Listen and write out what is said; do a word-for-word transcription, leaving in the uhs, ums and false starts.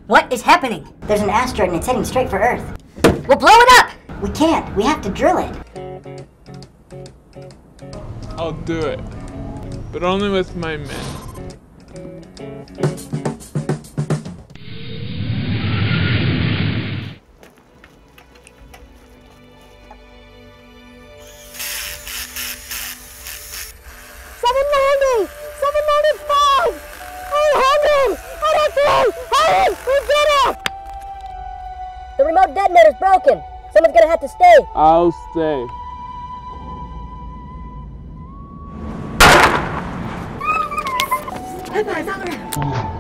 What is happening? There's an asteroid and it's heading straight for Earth. We'll blow it up! We can't. We have to drill it. I'll do it, but only with my men. seven ninety! seven ninety-five! eight hundred! eight oh three! Hurry! We did it! The remote detonator's broken. Someone's gonna have to stay. I'll stay. Hey, guys, over here.